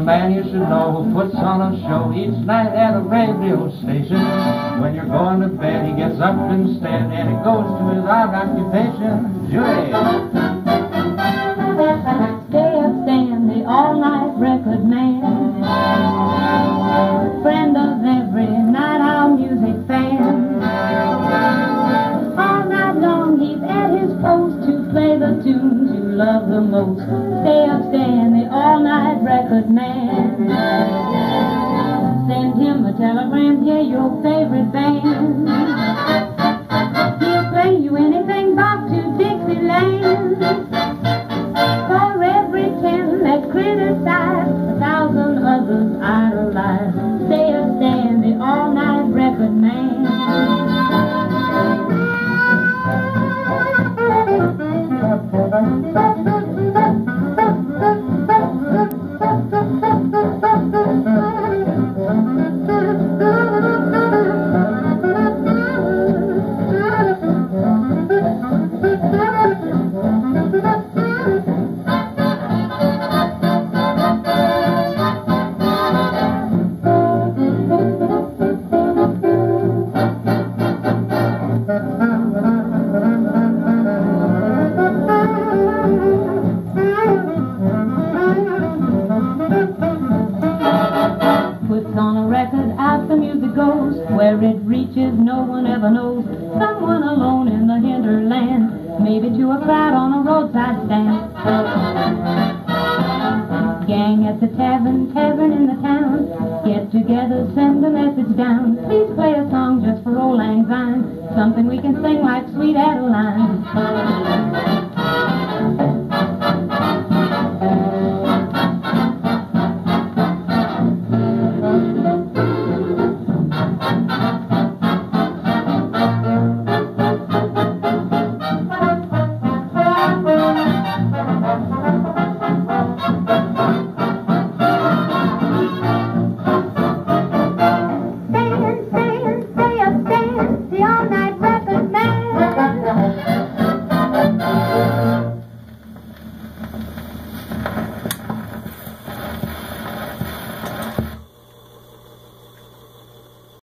man you should know who puts on a show each night at a radio station. When you're going to bed, he gets up instead and he goes to his odd occupation. Julie! Stay up, Stan, the all-night record man, friend of every night owl music fan. All night long he's at his post to play the tunes you love the most. Stay up, Stan, the all-night record man. Send him a telegram, hear your favorite band. He'll play you anything back to Dixieland. For every 10 that criticize, 1,000 others idolize. Stay up, Stan, the all-night record man. On a record, out the music goes. Where it reaches, no one ever knows. Someone alone in the hinterland, maybe to a crowd on a roadside stand. Gang at the tavern in the town, get together, send a message down. Please play a song just for old lang syne, something we can sing like Sweet Adeline.